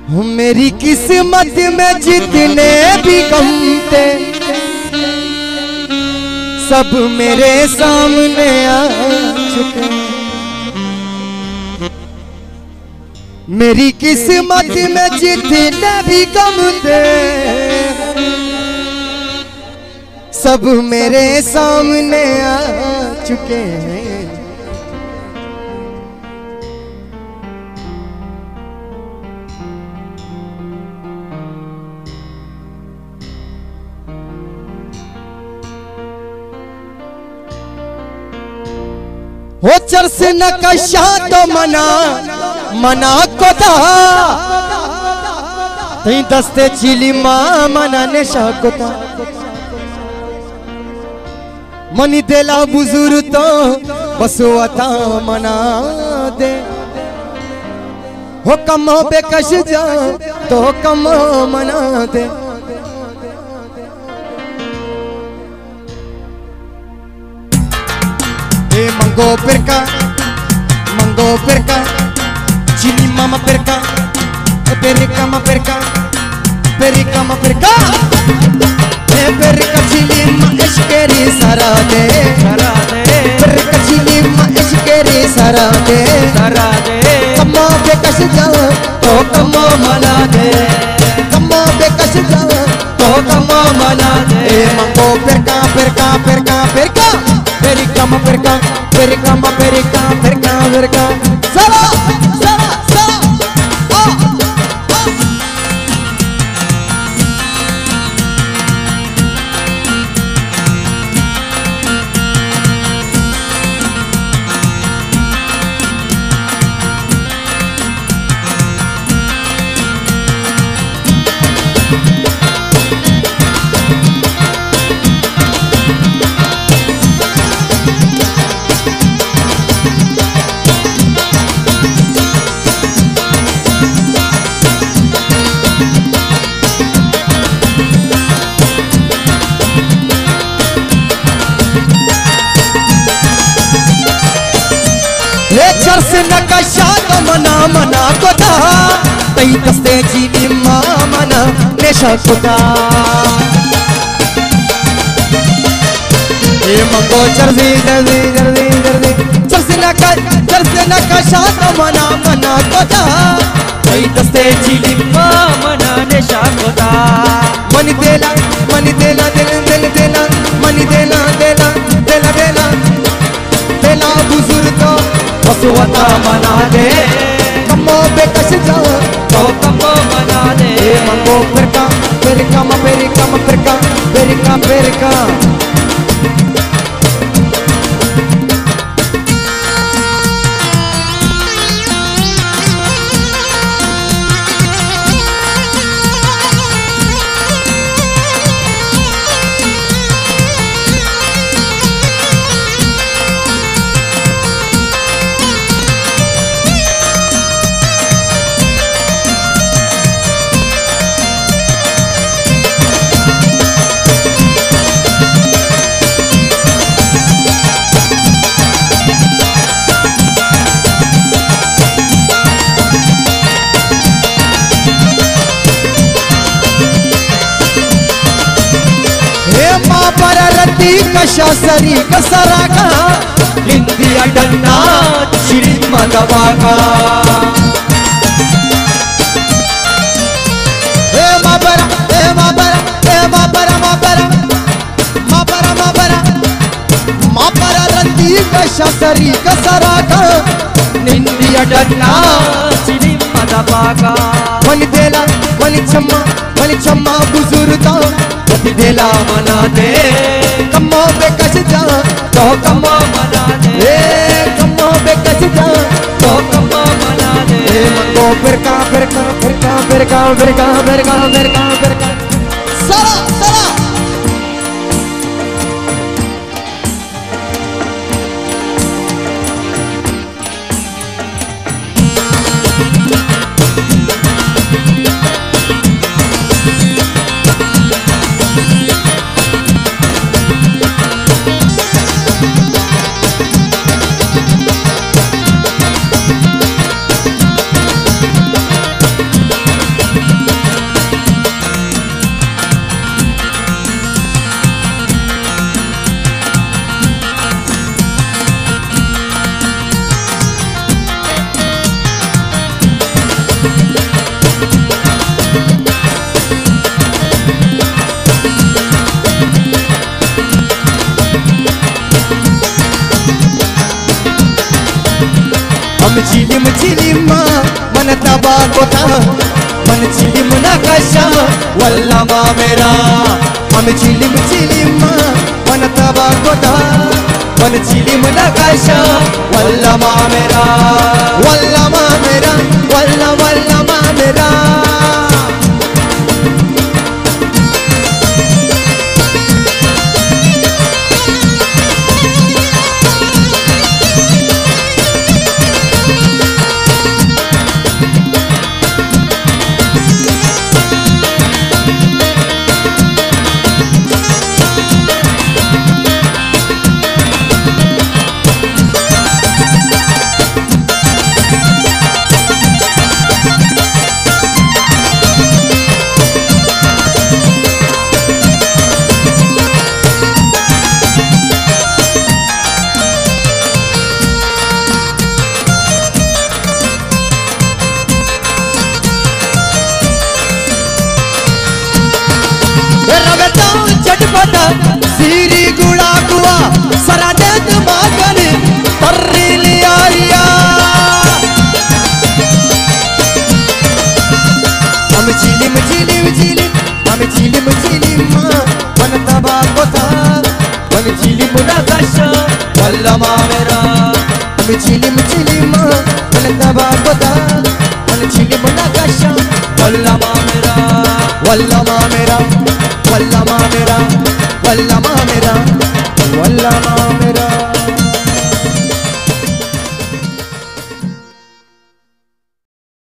मेरी किस्मत में जितने भी गम थे सब मेरे सामने आ चुके। मेरी किस्मत में जितने भी गम थे सब मेरे सामने आ चुके हैं। हो चरस नकशा तो मना को था दस्ते चिली माँ मना नेशा को था मनी देला बुजुर्ग तो बसुआता मना दे हो कमो बेकश जा तो कमो मना दे। मंगो perka chini mama perka perka ma perka perka chini ma ishkeri sarade perka chini ma ishkeri sarade kamo bekash ja to kamo mana de kamo bekash ja to kamo mana de mango perka perka sala चरस नकशा तो मना को था तई दस्ते चीनी माँ मना नेशा को था ये मंगो चरसी चरस नकशा तो मना को था तई दस्ते चीनी माँ मना नेशा को था मनी देला बुजुर्ग तो बसुआता मना दे कमो बेकश जा तो कमो मना दे मंगो perka कशा सरी कसरागा इंदिया डन्ना चिरी मदवागा हे माबरा रंदी कशा सरी कसरागा इंदिया डन्ना चिरी मदवागा मनी देला मनी चम्मा बुजुर्ग तो देला मना दे कमो बेकश जा तो कमो मना दे कमो बेकश जा तो कमो मना दे मंगो perka सरा चिलिम चिलिमा मन तबा कोता मन चिलिम नकाशा वल्लमा मेरा हम चिलिम चिलिमा मन तबा कोता मन चिलिम नकाशा वल्लमा मेरा वल्लमा मेरा वल्लमा मेरा सीरी गुड़ा गुआ सरादेत मागन तर्री लिया रिया हम चिलिम चिलिम चिलिम हम चिलिम चिलिम मन तबा कोता मन चिलिम नकाशा वल्लमा मेरा हम चिलिम चिलिम मन तबा कोता मन चिलिम नकाशा वल्लमा मेरा वल्लमा मेरा वल्लमा मेरा वल्लमा मेरा वल्लमा मेरा